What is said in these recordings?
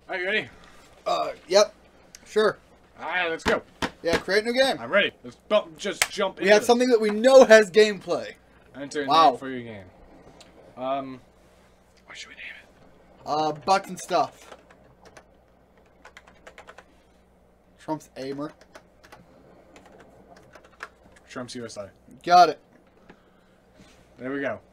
Are you ready? Yep. Sure. Alright, let's go. Yeah, create a new game. I'm ready. Let's just jump in. We have something that we know has gameplay. Enter a Wow. name for your game. What should we name it? Button stuff. Trump's aimer. Trump's USA. Got it. There we go.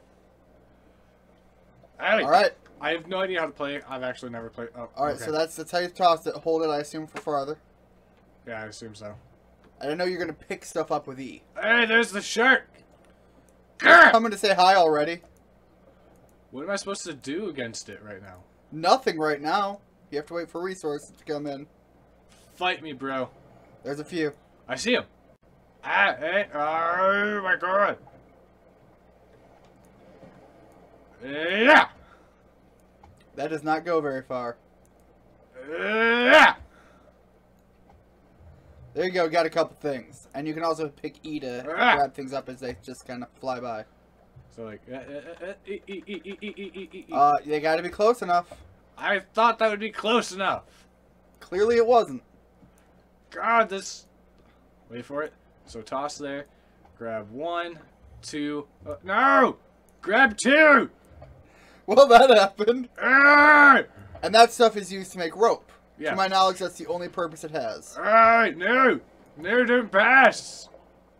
Alright. Alright. I have no idea how to play. I've actually never played. Oh, Alright, okay. so that's how you toss it. Hold it, I assume, for farther. Yeah, I assume so. I know you're going to pick stuff up with E. Hey, there's the shark! Grr! Coming to say hi already. What am I supposed to do against it right now? Nothing right now. You have to wait for resources to come in. Fight me, bro. There's a few. I see him. Ah, hey, oh my god. Yeah! That does not go very far. Yeah! There you go, got a couple things. And you can also pick E to grab things up as they just kind of fly by. So like, They gotta be close enough. I thought that would be close enough. Clearly it wasn't. God, this... Wait for it. So toss there. Grab 1, 2... no! Grab 2! Well, that happened. Ah! And that stuff is used to make rope. Yeah. To my knowledge, that's the only purpose it has. Alright, no! No, don't pass!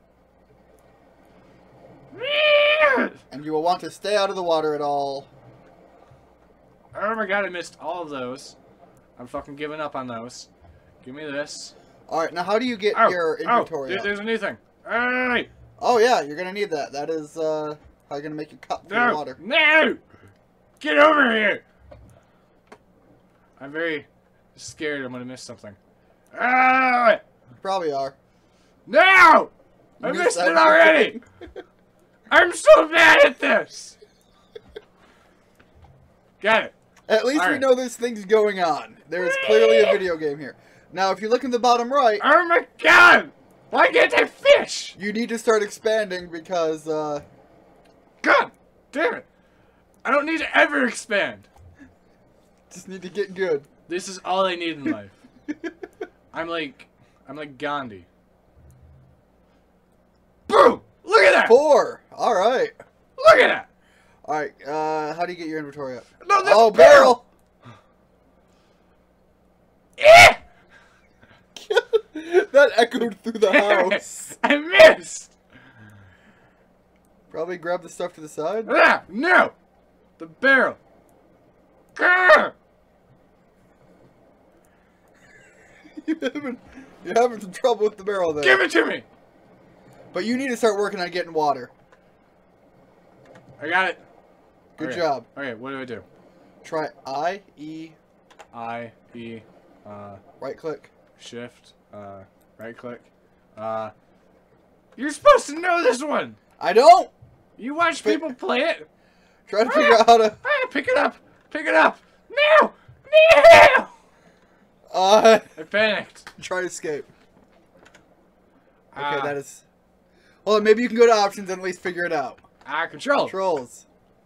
And you will want to stay out of the water at all. Oh my god, I missed all of those. I'm fucking giving up on those. Give me this. Alright, now how do you get your inventory up? There's a new thing. Hey! Oh yeah, you're gonna need that. That is how you're gonna make your cup through the water. No! Get over here! I'm very scared I'm gonna miss something. Ah! You probably are. No! I missed it already! I'm so bad at this! Got it. At least we know there's things going on. There is clearly a video game here. Now, if you look in the bottom right... Oh my god! Why can't I fish? You need to start expanding because, God damn it! I don't need to ever expand. Just need to get good. This is all I need in life. I'm like Gandhi. Boom! Look at that! 4! Alright. Look at that! Alright, how do you get your inventory up? No, that's oh, barrel! Eh! That echoed through the house. I missed! Probably grab the stuff to the side. Ah, no! The barrel. Grr! You're having some trouble with the barrel there. Give it to me! But you need to start working on getting water. I got it. Good job. Okay, what do I do? Try I, E. I, E, right click. Shift, right click. You're supposed to know this one! I don't! You watch people play it? Try to figure out how to... Pick it up! Pick it up! No! No! I panicked. Try to escape. Okay, Ah. that is... Well, maybe you can go to options and at least figure it out. Control. Controls.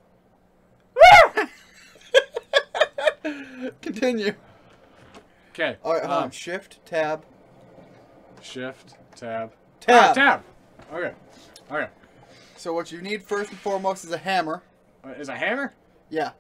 Continue. Okay. Alright, hold on. Shift, tab. Shift, tab. Tab. Tab! Okay. Okay. So what you need first and foremost is a hammer. Is a hammer? Yeah.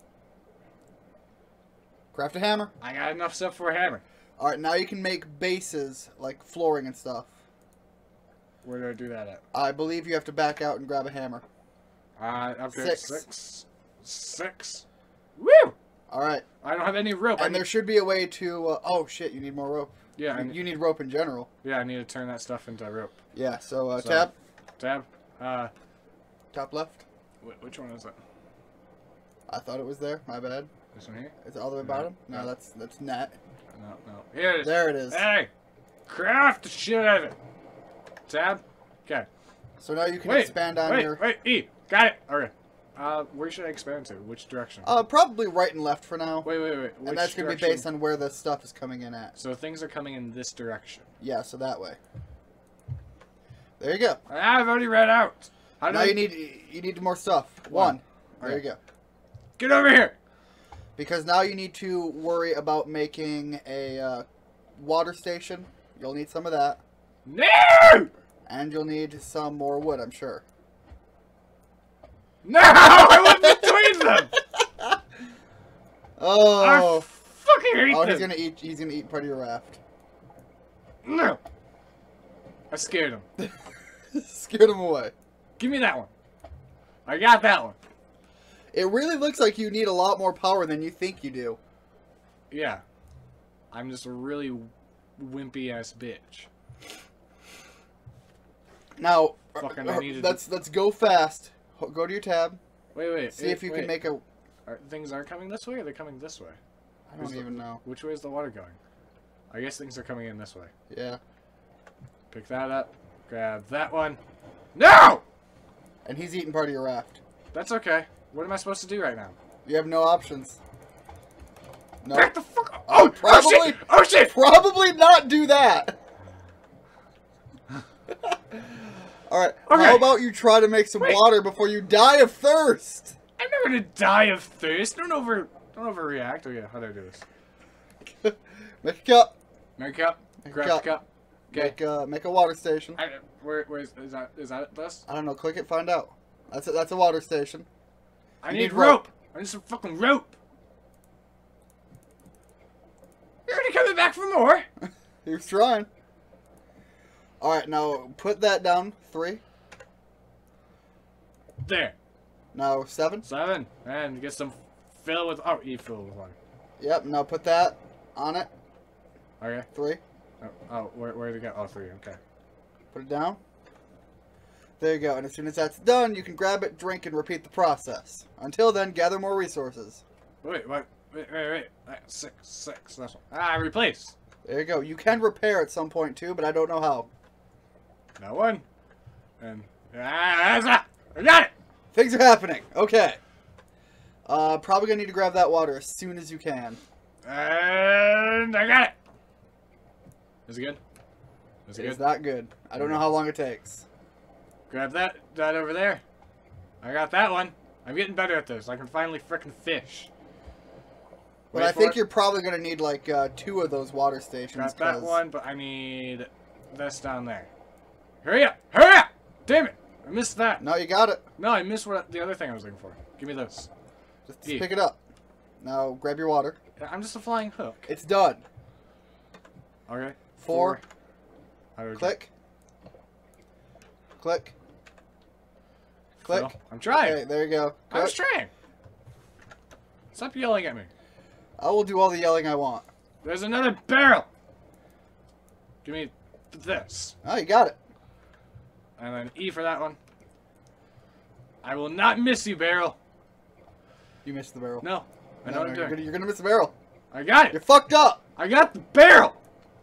Craft a hammer. I got enough stuff for a hammer. Alright, now you can make bases, like flooring and stuff. Where do I do that at? I believe you have to back out and grab a hammer. Okay. 6. 6. Woo! Alright. I don't have any rope. And there should be a way to... oh, shit, you need more rope. Yeah. You need rope in general. Yeah, I need to turn that stuff into rope. Yeah, so, tab. Tab. Top left. Which one is it? I thought it was there. My bad. This one here? Is it all the way bottom? No, that's net. No. Here it is. There it is. Hey! Craft the shit out of it. Tab. Okay. So now you can expand on your... Wait, E. Got it. Okay. Where should I expand to? Which direction? Probably right and left for now. Wait. And that's going to be based on where the stuff is coming in at. So things are coming in this direction. Yeah, so that way. There you go. I've already read out. Now you need more stuff. One. There you go. Get over here. Because now you need to worry about making a water station. You'll need some of that. No! And you'll need some more wood, I'm sure. No! I went between them! Oh. I fucking hate Oh, them. he's gonna eat part of your raft. No! I scared him. Scared him away. Give me that one. I got that one. It really looks like you need a lot more power than you think you do. Yeah. I'm just a really wimpy ass bitch. Now, Fucking I needed let's go fast. Go to your tab. Wait. See if you can make a... Things aren't coming this way, or they're coming this way? I don't even know. Which way is the water going? I guess things are coming in this way. Yeah. Pick that up. Grab that one. No! And he's eating part of your raft. That's okay. What am I supposed to do right now? You have no options. No. Back the fuck up! Oh, probably. Oh shit! Oh shit! Probably not do that. All right. Okay. How about you try to make some water before you die of thirst? I'm not gonna die of thirst. Don't overreact. Oh yeah, how do I do this? Make a cup. Make a cup. Make a Grab cup. the cup. Okay. Make a water station. Where is that? Is that this? I don't know. Click it. Find out. That's a water station. I You need need rope. I need some fucking rope. You're already coming back for more. He was trying. All right. Now put that down. 3. There. Now 7. 7. And get some fill with. Oh, fill with water. Yep. Now put that on it. Okay. 3. Where did it go? Oh, 3. Okay. Put it down. There you go. And as soon as that's done, you can grab it, drink, and repeat the process. Until then, gather more resources. Wait. 6. That's one. Ah, replace. There you go. You can repair at some point too, but I don't know how. That one. And that's that. I got it. Things are happening. Okay. Probably gonna need to grab that water as soon as you can. And I got it. Is it good? Is it It's good? not good. I don't know how long it takes. Grab that over there. I got that one. I'm getting better at this. I can finally frickin' fish. But Wait I for think it. you're probably gonna need like 2 of those water stations. Got that one, but I need this down there. Hurry up! Hurry up! Damn it! I missed that. No, you got it. No, I missed what the other thing I was looking for. Give me this. Just pick it up. Now grab your water. I'm just a flying hook. It's done. Okay. 4. How do we Click. Click. Click. Well, I'm trying. Okay, there you go. I was Click. trying. Stop yelling at me. I will do all the yelling I want. There's another barrel. Give me this. Oh, you got it. And then E for that one. I will not miss you, barrel. You missed the barrel. No. I know what I'm doing. You're gonna miss the barrel. I got You're it. fucked up. I got the barrel.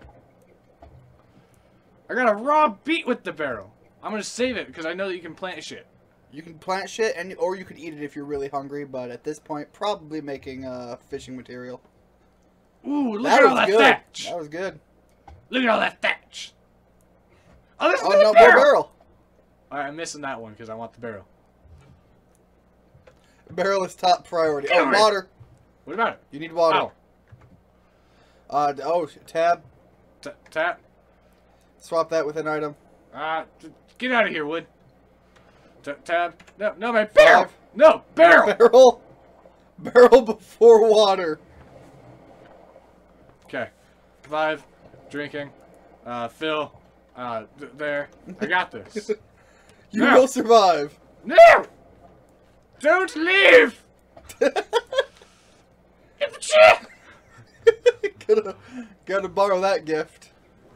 I got a raw beet with the barrel. I'm gonna save it because I know that you can plant shit. You can plant shit, or you could eat it if you're really hungry. But at this point, probably making fishing material. Ooh, look at all that good. thatch. That was good. Look at all that thatch. Oh, there's Oh another no, barrel. more barrel. Alright, I'm missing that one because I want the barrel. Barrel is top priority. Get Oh, over it. water. What about it? You need water. Ow. Tab. Tap. Swap that with an item. Get out of here, Wood. Tab. No, my barrel. 5. No, barrel. Barrel. Barrel before water. Okay. 5. Drinking. Fill. There. I got this. You No. will survive. No! Don't leave! Get the shit! Gotta borrow that gift.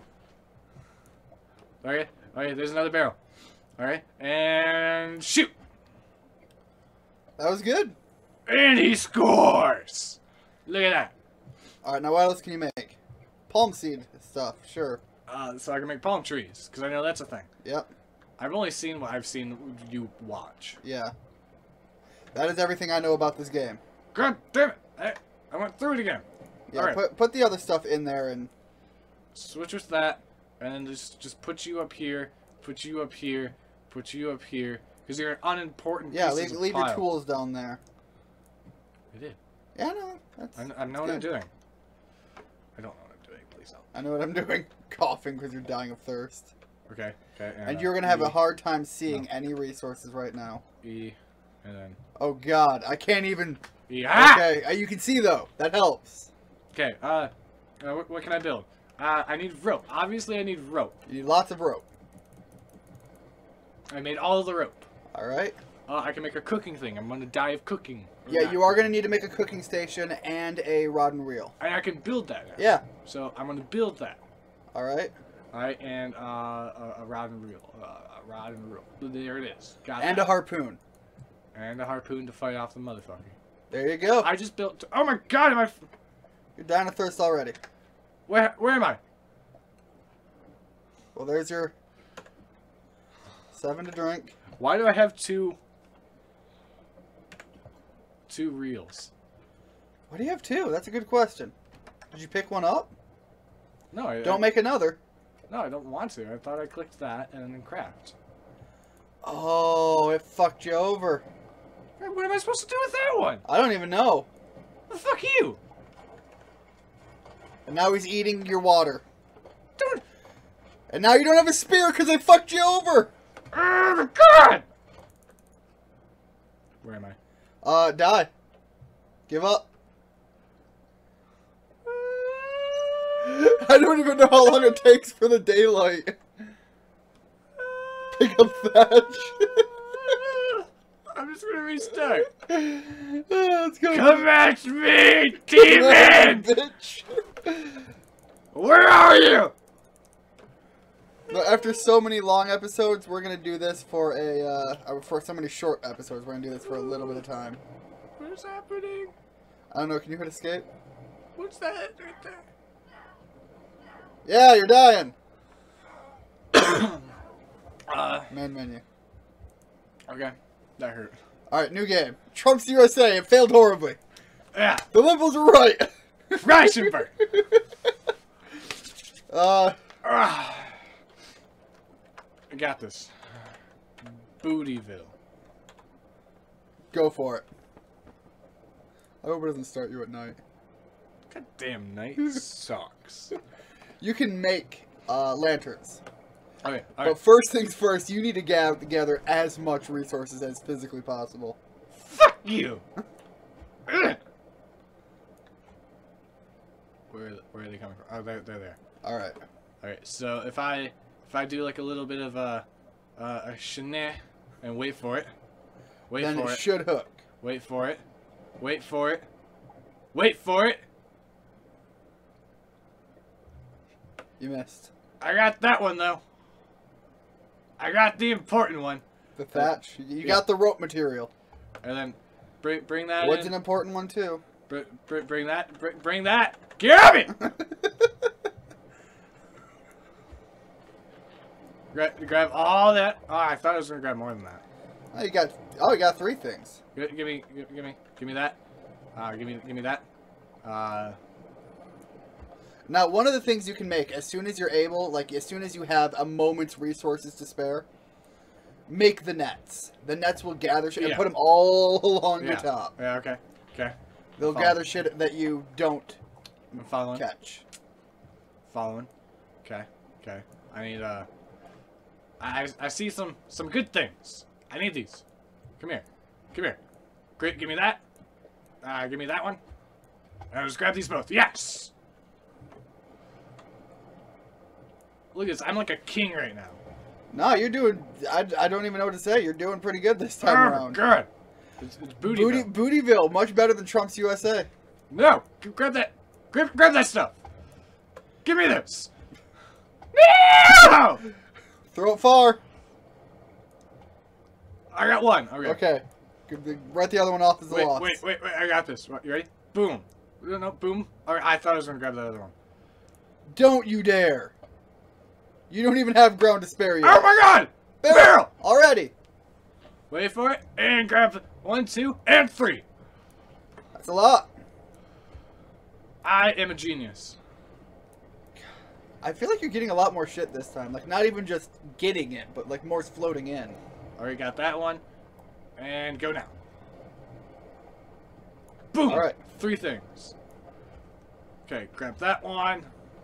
Okay, there's another barrel. Alright, and shoot! That was good. And he scores! Look at that. Alright, now what else can you make? Palm seed stuff, sure. So I can make palm trees, because I know that's a thing. Yep. I've only seen what I've seen you watch. Yeah. That is everything I know about this game. God damn it! I went through it again. Yeah, Alright. put the other stuff in there and... Switch with that, and then just put you up here, put you up here, put you up here, because you're an unimportant Yeah, pieces of leave your pile. tools down there. I did. Yeah, no, that's. I know what I'm doing. I don't know what I'm doing. Please don't. I know what I'm doing. Coughing because you're dying of thirst. Okay. Okay. And you're gonna have a hard time seeing any resources right now. E, and then. Oh God, I can't even. E. Ah! Okay, you can see though. That helps. Okay. What can I build? I need rope. Obviously, I need rope. You need lots of rope. I made all of the rope. All right. I can make a cooking thing. I'm gonna die of cooking. Yeah, you are gonna need to make a cooking station and a rod and reel. And I can build that now. Yeah. So I'm gonna build that. All right. All right, and a rod and reel. A rod and reel. There it is. Got and that. a harpoon. And a harpoon to fight off the motherfucker. There you go. I just built. Oh my God! Am I? You're dying of thirst already. Where am I? Well, there's your 7 to drink. Why do I have two reels? Why do you have 2? That's a good question. Did you pick one up? No, Don't make another. No, I don't want to. I thought I clicked that and then craft. Oh, it fucked you over. What am I supposed to do with that one? I don't even know. Well, fuck you. And now he's eating your water. Dude. And now you don't have a spear because I fucked you over. Oh my God. Where am I? Die. Give up. I don't even know how long it takes for the daylight. Pick up thatch. I'm just gonna restart. Let's go. Come at me, demon! Bitch. Where are you? But after so many long episodes, we're gonna do this for for so many short episodes. We're gonna do this for a little bit of time. What's happening? I don't know. Can you hit escape? What's that right there? Yeah, you're dying. Main menu. Okay, that hurt. All right, new game. Trump's USA. It failed horribly. Yeah. The liberals were right. Risenberg. I got this. Bootyville. Go for it. I hope it doesn't start you at night. Goddamn night sucks. You can make lanterns. Okay, But first things first, you need to gather as much resources as physically possible. Fuck you! Where are they coming from? Oh, they're there. All right. All right. So if I do like a little bit of a shenanigans and wait for it, Then it should hook. wait for it, wait for it, wait for it. You missed. I got that one though. I got the important one. The thatch. You got the rope material. And then bring that Wood's in. an important one too. Bring that. Bring that. Grab it. grab all that. Oh, I thought I was gonna grab more than that. Oh, you got 3 things. Give me that. Give me that. Now, one of the things you can make as soon as you're able, like as soon as you have a moment's resources to spare, make the nets. The nets will gather shit and put them all along the top. Yeah. Okay. Okay. They'll gather shit that you don't I'm following. catch. Following. Okay. Okay. I need I see some good things. I need these. Come here. Come here. Great. Give me that. Give me that one. I'll just grab these both. Yes. Look at this. I'm like a king right now. No, you're doing. I don't even know what to say. You're doing pretty good this time around. Good. It's Bootyville. Bootyville, much better than Trump's USA. No, grab that. Grab that stuff. Give me this. No! Throw it far. I got one. Okay. Okay. Write the other one off as a loss. Wait. I got this. You ready? Boom. No, boom. All right, I thought I was gonna grab the other one. Don't you dare. You don't even have ground to spare yet. Oh my God! Barrel! Already. Wait for it and grab 1, 2, and 3. That's a lot. I am a genius. I feel like you're getting a lot more shit this time. Like, not even just getting it, but like more's floating in. Already got that one. And go now. Boom! All right. 3 things. Okay, grab that one.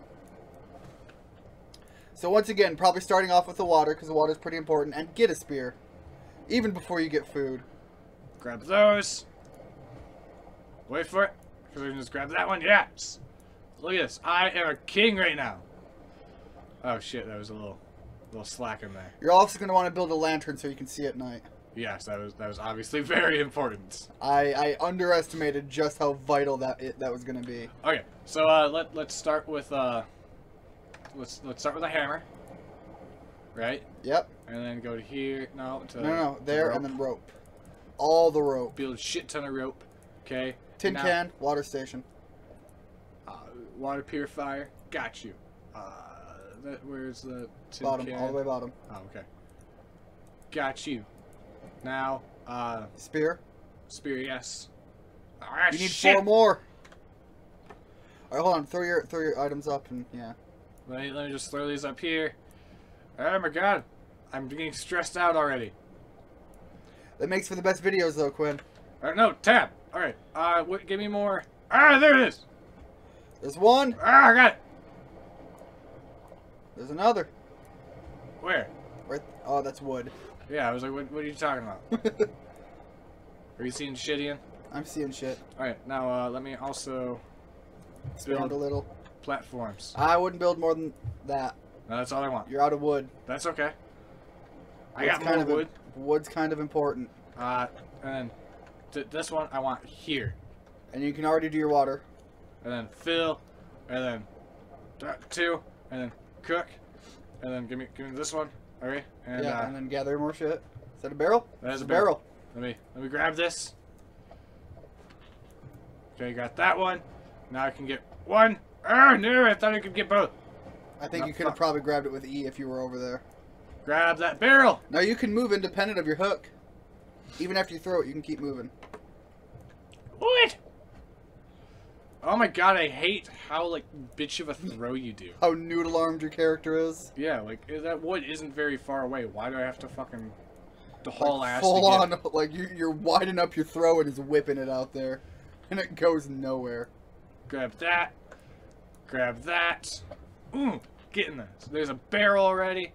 So once again, probably starting off with the water, because the water is pretty important, and get a spear. Even before you get food. Grab those. Wait for it. Because we can just grab that one. Yes! Look at this. I am a king right now. Oh shit, that was a little slack in there. You're also going to want to build a lantern so you can see at night. Yes, that was obviously very important. I underestimated just how vital that was going to be. Okay, so let's start with let's start with a hammer, right? Yep. And then go to here. No, there and then rope. All the rope. Build a shit ton of rope. Okay. Tin can, water station. Water purifier. Got you. Where's the tin bottom? can? All the way bottom. Oh, okay. Got you. Now, spear. Spear, yes. You need 4 more. All right, hold on. Throw your items up and yeah. Let me just throw these up here. Oh my god, I'm getting stressed out already. That makes for the best videos though, Quinn. No, tab. All right. Give me more. Ah, there it is. There's one. Ah, I got it. There's another. Where? Right. Oh, that's wood. Yeah, I was like, what are you talking about? Are you seeing shit, Ian? I'm seeing shit. Alright, now let me also build a little. Platforms. I wouldn't build more than that. No, that's all I want. You're out of wood. That's okay. I Wood's got more wood. Wood's kind of important. And then this one I want here. And you can already do your water. And then fill, and then 2, and then cook, and then give me this one. Okay. And, yeah, and then gather more shit. Is that a barrel? That is a barrel. Let me grab this. Okay, got that one. Now I can get one. Oh no! I thought I could get both. I think you could have probably grabbed it with E if you were over there. Grab that barrel. Now you can move independent of your hook. Even after you throw it, you can keep moving. What? Oh my god, I hate how, like, bitch of a throw you do. How noodle-armed your character is. Yeah, like, that wood isn't very far away. Why do I have to fucking haul ass full to on, get it? like, you're widening up your throw and he's whipping it out there. And it goes nowhere. Grab that. Grab that. Ooh, get in there. So there's a barrel already.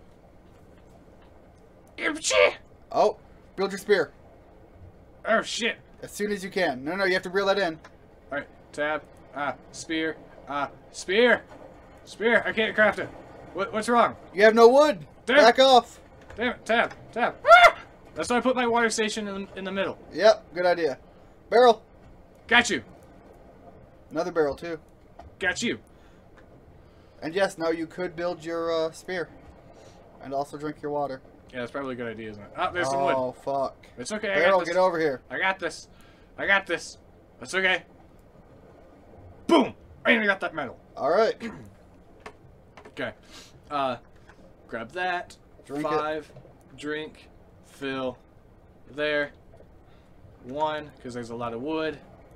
Oh, build your spear. Oh, shit. As soon as you can. No, you have to reel that in. Alright, tab, spear, spear! Spear, I can't craft it. What's wrong? You have no wood. Damn. Back off. Damn it, tab. Ah! That's why I put my water station in the middle. Yep, good idea. Barrel. Got you. Another barrel, too. Got you. And yes, now you could build your spear. And also drink your water. Yeah, that's probably a good idea, isn't it? Oh, there's some wood. Oh, fuck. It's okay, I Barrel, got this. get over here. I got this. I got this. That's okay. Boom! I got that metal. Alright. Okay. Grab that. Drink 5. Drink. Fill. There. 1, because there's a lot of wood.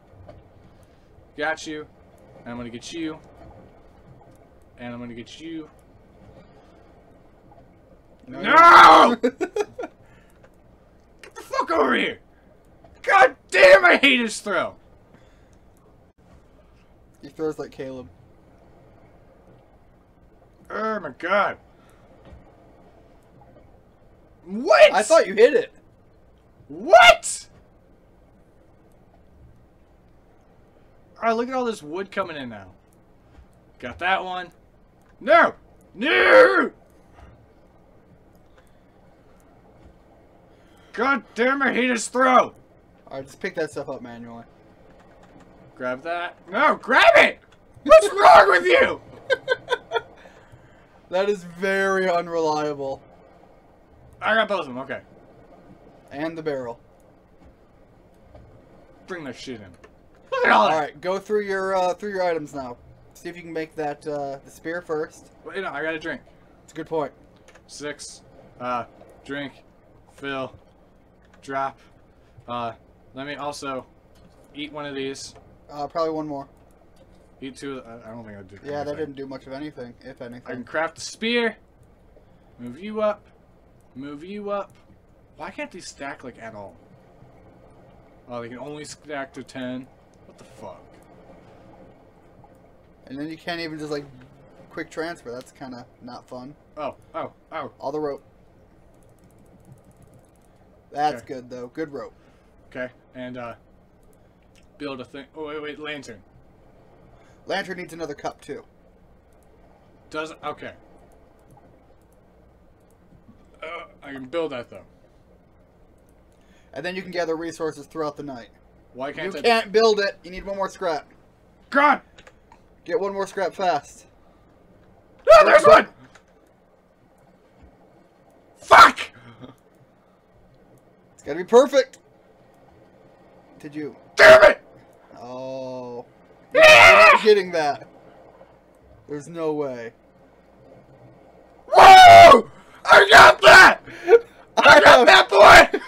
Got you. And I'm going to get you. And I'm going to get you. No! Get the fuck over here! God damn, I hate his throw! He throws like Caleb. Oh my god. What? I thought you hit it. What? Alright, look at all this wood coming in now. Got that one. No! No! God damn, I hate his throw! Alright, just pick that stuff up manually. Grab that. No, grab it! What's wrong with you? That is very unreliable. I got both of them, okay. And the barrel. Bring that shit in. Look at all that! Alright, go through your items now. See if you can make that the spear first. Wait, no, I got a drink. It's a good point. 6. Drink. Fill. Drop. Let me also eat one of these. Probably one more. Eat 2. I don't think I did. Yeah, that didn't do much of anything, if anything. I can craft the spear. Move you up. Move you up. Why can't these stack, like, at all? Oh, they can only stack to 10. What the fuck? And then you can't even just, like, quick transfer. That's kind of not fun. Oh. All the rope. That's okay. good, though. Good rope. Okay, and, build a thing. Oh, wait, lantern. Lantern needs another cup, too. Doesn't? Okay. I can build that, though. And then you can gather resources throughout the night. Why can't you can't build it. You need one more scrap. God! Get one more scrap fast. No, there's one! Fuck! It's gotta be perfect. Did you? Damn it! Oh. You're not getting that. There's no way. Whoa! I got that! I got that, boy!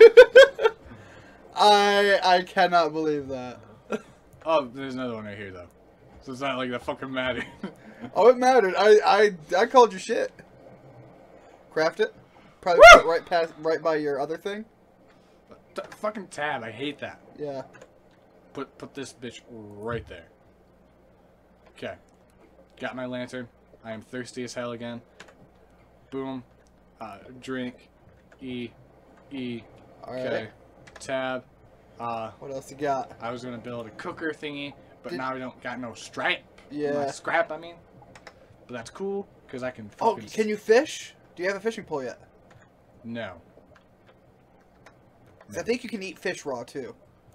I cannot believe that. Oh, there's another one right here, though. So it's not like that fucking mattered. Oh, it mattered. I called you shit. Craft it. Probably put it right by your other thing. Fucking tab. I hate that. Yeah. Put this bitch right there. Okay. Got my lantern. I am thirsty as hell again. Boom. Drink. E. All right. Okay. Tab. What else you got? I was gonna build a cooker thingy, but now I don't got no scrap. Yeah. Scrap, I mean. But that's cool, because I can Oh, fucking... can you fish? Do you have a fishing pole yet? No. 'Cause I think you can eat fish raw, too.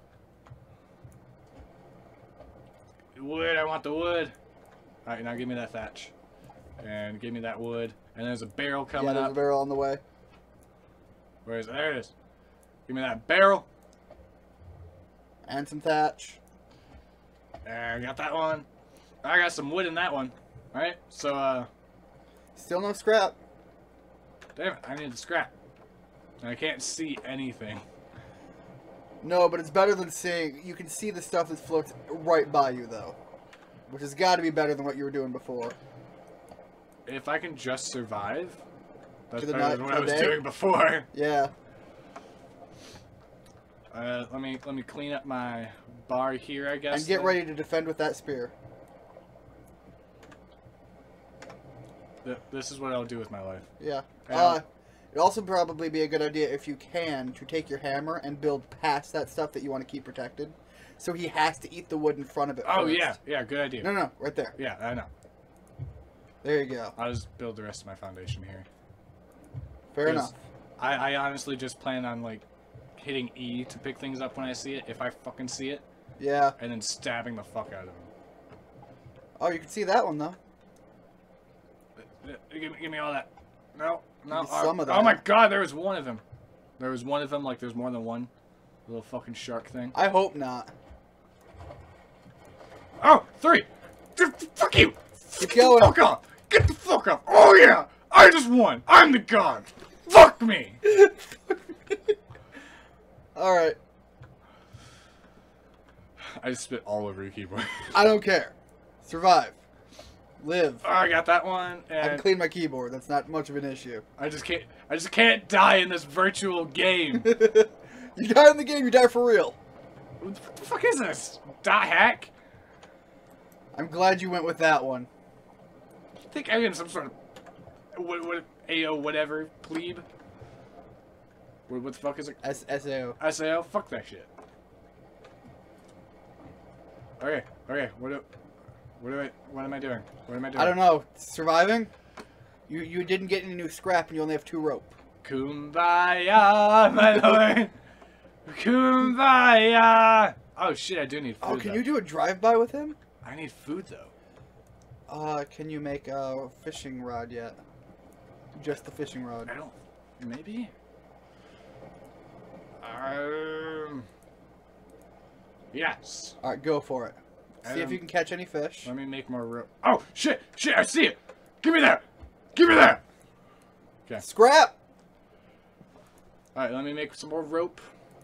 Wood, I want the wood. Alright, now give me that thatch. And give me that wood. And there's a barrel coming up. Yeah, there's a barrel on the way. Where is it? There it is. Give me that barrel. And some thatch. There, I got that one. I got some wood in that one. Alright, so, Still no scrap. damn it, I need the scrap. And I can't see anything. No, but it's better than seeing... You can see the stuff that floats right by you, though. Which has got to be better than what you were doing before. If I can just survive, that's To the better than what I was doing before. Yeah. Let me clean up my bar here, I guess. And get ready to defend with that spear. This is what I'll do with my life. Yeah. It'd also probably be a good idea, if you can, to take your hammer and build past that stuff that you want to keep protected. So he has to eat the wood in front of it Oh, first. yeah, good idea. No, right there. Yeah, I know. There you go. I'll just build the rest of my foundation here. Fair enough. I honestly just plan on, like, hitting E to pick things up when I see it, if I fucking see it. Yeah. And then stabbing the fuck out of them. Oh, you can see that one, though. Give me all that. No. Some of that. Oh my god, there was one of them. There was one of them, like there's more than one little fucking shark thing. I hope not. Oh, 3! Fuck you! Keep going. Fuck off! Get the fuck off! Oh yeah! I just won! I'm the god! Fuck me! Alright. I just spit all over your keyboard. I don't care. Survive. Live. Oh, I got that one, I and can clean my keyboard. That's not much of an issue. I just can't die in this virtual game. You die in the game, you die for real. What the fuck is this? Die hack? I'm glad you went with that one. I think I'm in some sort of what AO whatever plebe. What the fuck is it? SAO. SAO? Fuck that shit. Okay. What am I doing? What am I doing? I don't know. Surviving? You didn't get any new scrap and you only have 2 rope. Kumbaya, my lord. Kumbaya. Oh shit, I do need food. Oh, can you do a drive-by with him? I need food though. Can you make a fishing rod yet? Just the fishing rod. I don't. Maybe. Yes. Alright, go for it. See if you can catch any fish. Let me make more rope. Oh shit! Shit! I see it. Give me that. Give me that. Okay. Scrap. All right. Let me make some more rope.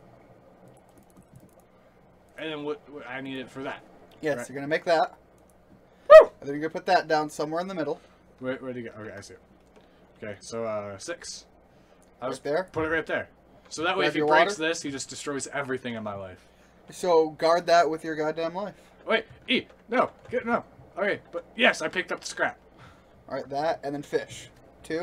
And then what I need it for that. Yes, right? you're gonna make that. Woo! And then you're gonna put that down somewhere in the middle. Where'd you go? Okay, I see it. Okay, so 6. Right there. Put it right there. So that way, Grab if he your breaks water. this, he just destroys everything in my life. So guard that with your goddamn life. Wait, no, no. Okay, but yes, I picked up the scrap. All right, that and then fish. 2.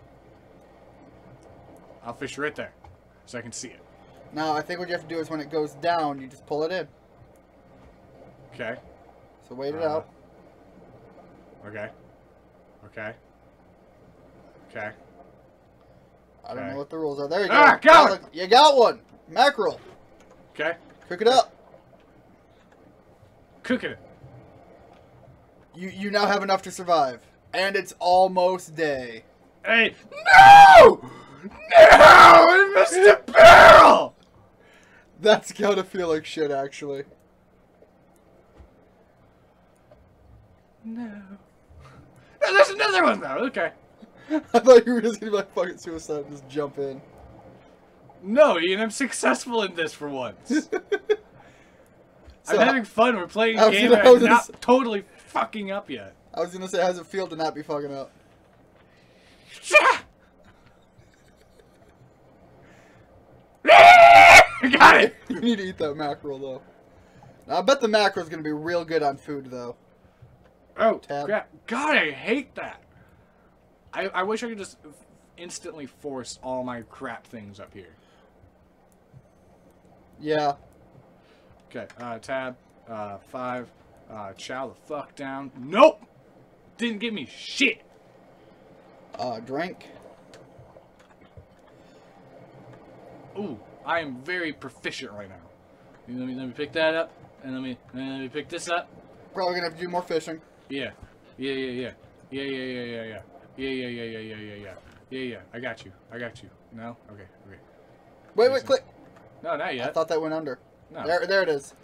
I'll fish right there, so I can see it. Now I think what you have to do is when it goes down, you just pull it in. Okay. So wait it out. Okay. Okay. Okay. I don't know what the rules are. There you go. Ah, got it! You got one. Mackerel. Okay. Cook it up. Cooking it. You now have enough to survive. And it's almost day. Hey. No! No! I missed the barrel! That's gotta feel like shit, actually. No. Oh, there's another one, though. Okay. I thought you were just gonna be like, fucking suicide and just jump in. No, Ian, I'm successful in this for once. I'm having fun. We're playing a game that I'm not totally fucking up yet. I was gonna say, how's it feel to not be fucking up? Got it! You need to eat that mackerel, though. Now, I bet the mackerel's gonna be real good on food, though. Oh, crap. God, I hate that. I wish I could just instantly force all my crap things up here. Yeah. Okay, tab, 5, chow the fuck down. Nope! Didn't give me shit! Drink. Ooh, I am very proficient right now. Let me pick that up, and let me pick this up. Probably gonna have to do more fishing. Yeah. Yeah. I got you. No? Okay. Wait, click. No, not yet. I thought that went under. No. There it is.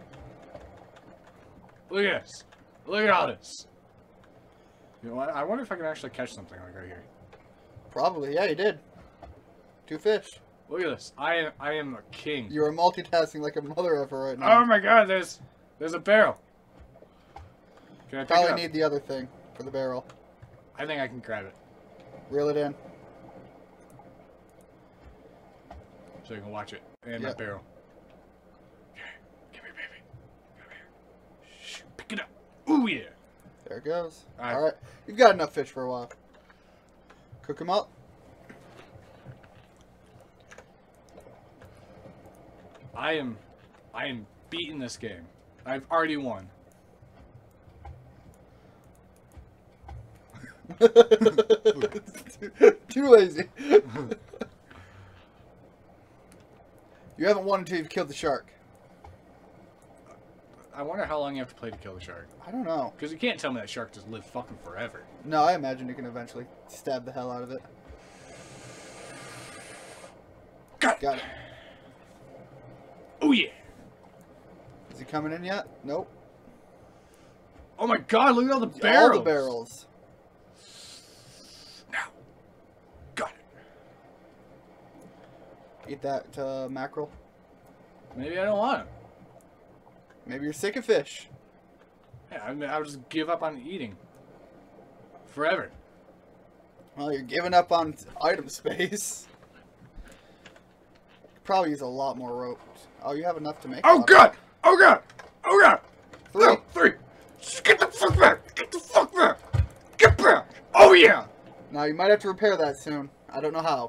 Look at this. Look at all this. You know what? I wonder if I can actually catch something like right here. Probably. Yeah, you did. 2 fish. Look at this. I am a king. You are multitasking like a mother effer right now. Oh my god, there's a barrel. Can I pick it up? Probably need the other thing for the barrel. I think I can grab it. Reel it in. So you can watch it. And that barrel. Okay. Come here, baby. Come here. Shh. Pick it up. Ooh, yeah. There it goes. Alright. Alright. You've got enough fish for a while. Cook them up. I am beating this game. I've already won. Too lazy. You haven't won until you've killed the shark. I wonder how long you have to play to kill the shark. I don't know. Because you can't tell me that shark just live fucking forever. No, I imagine you can eventually stab the hell out of it. Got it. Oh yeah. Is he coming in yet? Nope. Oh my god, look at all the barrels. All the barrels. Now. Got it. Eat that mackerel. Maybe I don't want it. Maybe you're sick of fish. Yeah, I mean, I'll just give up on eating. Forever. Well, you're giving up on item space. Probably use a lot more rope. Oh, you have enough to make. Oh god! Oh god! Oh god! 3. No, 3! Get the fuck back! Get the fuck back! Get back! Oh yeah! Now you might have to repair that soon. I don't know how.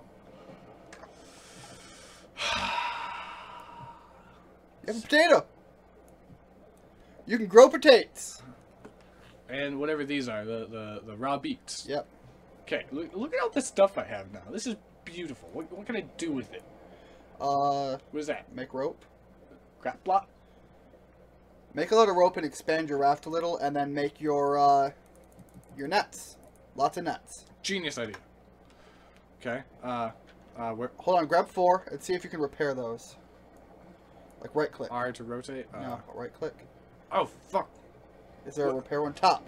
You have a potato. You can grow potatoes. And whatever these are, the raw beets. Yep. Okay, look at all this stuff I have now. This is beautiful. What can I do with it? What is that? Make rope. Crap block? Make a lot of rope and expand your raft a little, and then make your nets. Lots of nets. Genius idea. Okay. Where? Hold on, grab 4 and see if you can repair those. Like right click. R to rotate. No, right click. Oh fuck. Is there a repair one? Top.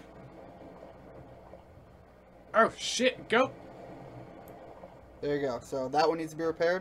Oh shit! Go. There you go. So that one needs to be repaired.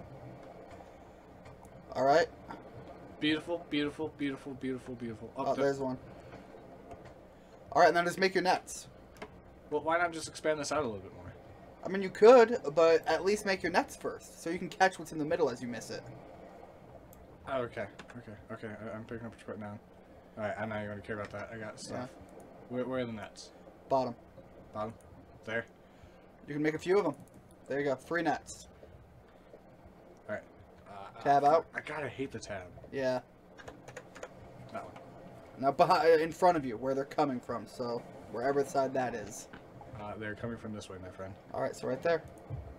All right. Beautiful, beautiful, beautiful, beautiful, beautiful. Oh, there's one. All right, and then just make your nets. Well, why not just expand this out a little bit more? I mean, you could, but at least make your nets first, so you can catch what's in the middle as you miss it. Oh, okay. I'm picking up what you're putting down. Alright, I'm not even going to care about that. I got stuff. Yeah. Where are the nets? Bottom. Bottom? There? You can make a few of them. There you go. 3 nets. Alright. Tab out. I gotta hate the tab. Yeah. That one. Now behind, in front of you, where they're coming from. So wherever side that is. They're coming from this way, my friend. Alright, so right there.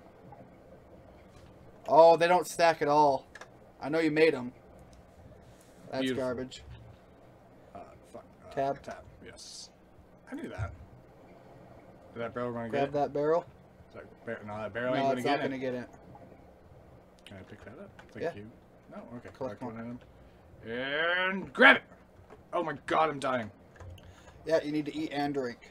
Oh, they don't stack at all. I know you made them. That's Beautiful. garbage. Fuck. Tab. Tab. Yes. I knew that. Is that barrel going to Grab get that barrel. it? No, that barrel No, ain't it's going not to going to get it. Can I pick that up? Thank Yeah. you. No? Okay. Collect one more. item. And grab it! Oh my god, I'm dying. Yeah, you need to eat and drink.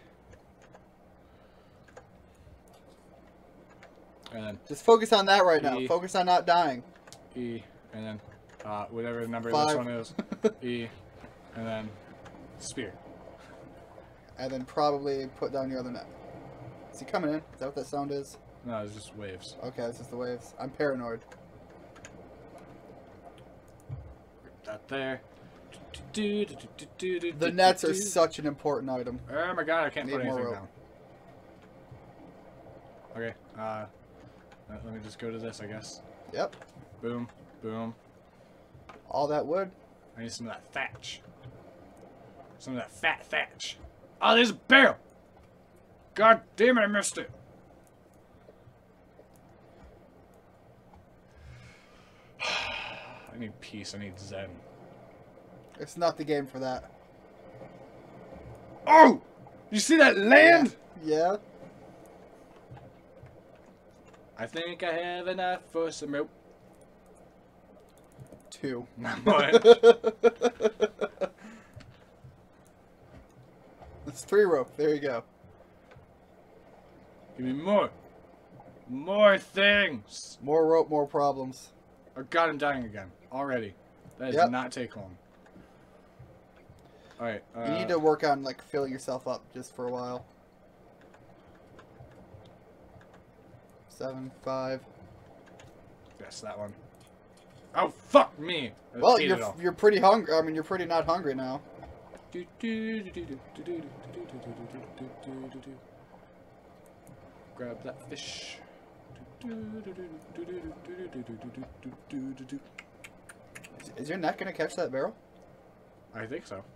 And then Just focus on that right now. E. Focus on not dying. E, and then whatever the number 5. this one is. E, and then spear. And then probably put down your other net. Is he coming in? Is that what that sound is? No, it's just waves. Okay, it's just the waves. I'm paranoid. That there. The nets are such an important item. Oh my god, I can't put Need more anything rope. down. Okay, let me just go to this, I guess. Yep. Boom, boom. All that wood. I need some of that thatch. Some of that fat thatch. Oh, there's a barrel! God damn it, I missed it! I need peace, I need zen. It's not the game for that. Oh! You see that land? Yeah. I think I have enough for some rope. 2. Not much. It's 3 rope. There you go. Give me more. More things. More rope, more problems. Oh god, I'm dying again. Already. That does not take long. Alright. You need to work on, like, filling yourself up just for a while. 7, 5. Yes, that one. Oh, fuck me. Well, you're pretty hungry. I mean, you're pretty not hungry now. Grab that fish. Is your net gonna catch that barrel? I think so.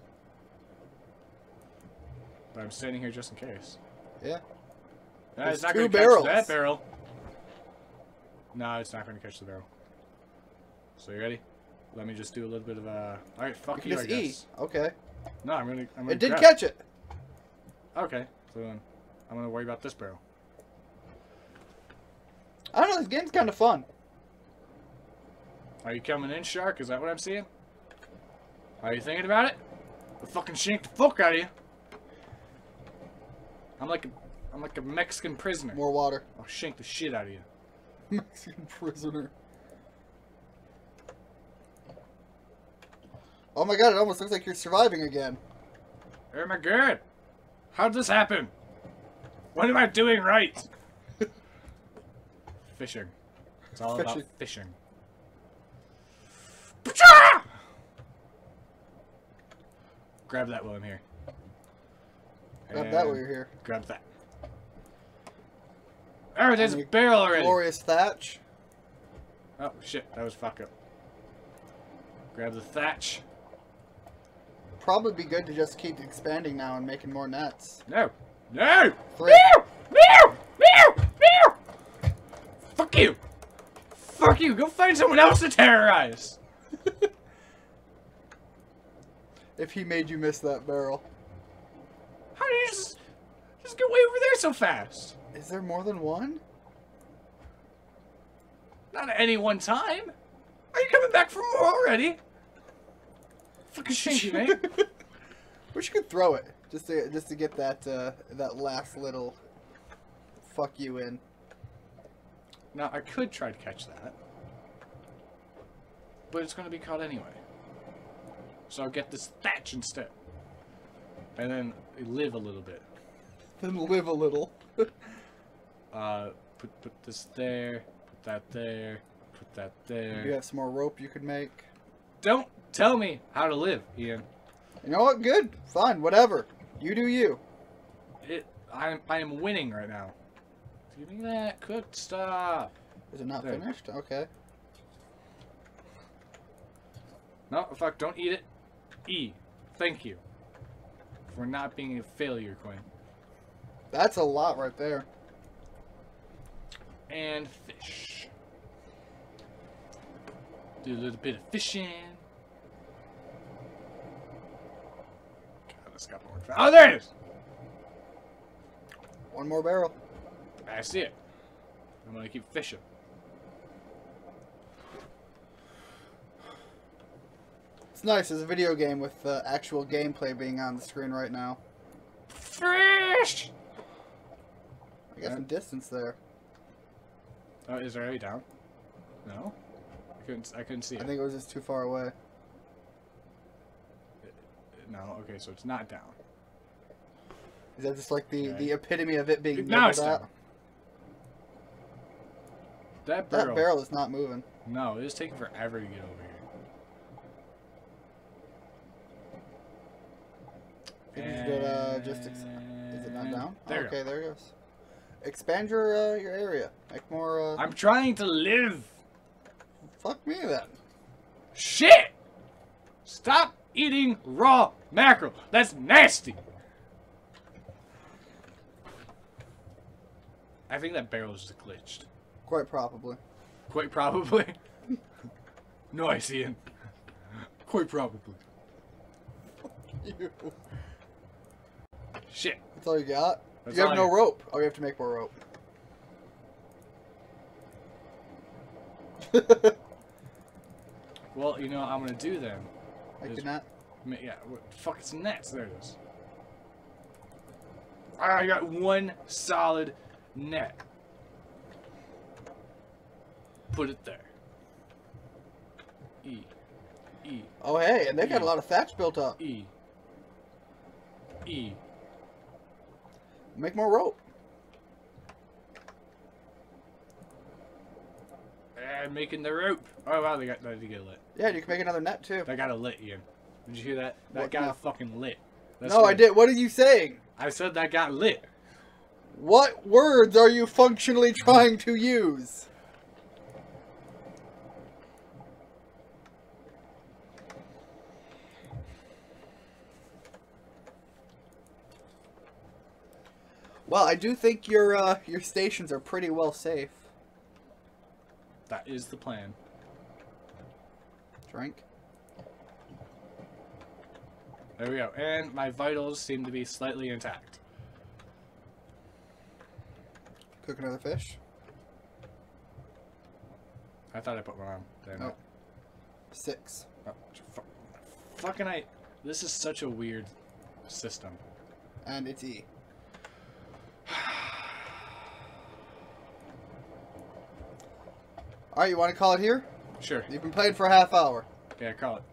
But I'm standing here just in case. Yeah. No, There's it's not 2 going to barrels. catch that barrel. No, it's not going to catch the barrel. So you ready? Let me just do a little bit of a. All right, fuck you, just I guess. Okay. No, I'm gonna. It did catch it. Okay, so then I'm gonna worry about this barrel. I don't know. This game's kind of fun. Are you coming in, Shark? Is that what I'm seeing? Are you thinking about it? I'll fucking shank the fuck out of you. I'm like a Mexican prisoner. More water. I'll shank the shit out of you. Mexican prisoner. Oh my god, it almost looks like you're surviving again. Oh my god! How'd this happen? What am I doing right? Fishing. It's all about fishing. Grab that while I'm here. Grab that while you're here. Grab that. Oh, there's a barrel already! Glorious thatch. Oh, shit. That was fuck up. Grab the thatch. Probably be good to just keep expanding now and making more nets. No. No! 3. No! No! No! No! Fuck you! Fuck you! Go find someone else to terrorize! If he made you miss that barrel. How did you just get way over there so fast? Is there more than one? Not at any one time. Are you coming back for more already? Fucking shit, you, mate. Wish you could throw it just to get that that last little fuck you in. Now I could try to catch that, but it's going to be caught anyway. So I'll get this thatch instead, and then live a little bit. Then live a little. Put this there. Put that there. Put that there. You have some more rope you could make. Don't tell me how to live, Ian. You know what? Good. Fine. Whatever. You do you. I am winning right now. Give me that cooked stuff. Is it not finished? Okay. No, fuck, don't eat it. E. Thank you. For not being a failure, Quinn. That's a lot right there. And fish. Do a little bit of fishing. God, this got more fast. Oh, there it is! One more barrel. I see it. I'm gonna keep fishing. It's nice. There's a video game with actual gameplay being on the screen right now. Fish! I got some distance there. Oh, is it already down? No? I couldn't see it. I think it was just too far away. No, okay, so it's not down. Is that just like the epitome of it being now it's out? down. That barrel is not moving. No, it is taking forever to get over here. Maybe you could just is it not down? There okay, there it goes. Expand your area. Make more. I'm trying to live. Fuck me then. Shit! Stop eating raw mackerel. That's nasty. I think that barrel is just glitched. Quite probably. Quite probably. Nice, Ian. Quite probably. You. Shit. That's all you got? That's you have all no rope. Oh, you have to make more rope. Well, you know what I'm gonna do then? Like the net? Yeah, fuck, it's nets. There it is. I got one solid net. Put it there. E. E. Oh, hey, and they got a lot of thatch built up. E. E. Make more rope. And making the rope. Oh wow, they get lit. Yeah, you can make another net too. That got a lit, Ian. Did you hear that? That What? got No. fucking lit. That's No, good. I did. What are you saying? I said that got lit. What words are you functionally trying to use? Well, I do think your stations are pretty well safe. That is the plan. Drink. There we go. And my vitals seem to be slightly intact. Cook another fish. I thought I put one on. Damn Nope. it. 6. Oh, fucking I. This is such a weird system. And it's E. Alright, you want to call it here? Sure. You've been playing for a half hour. Yeah, call it.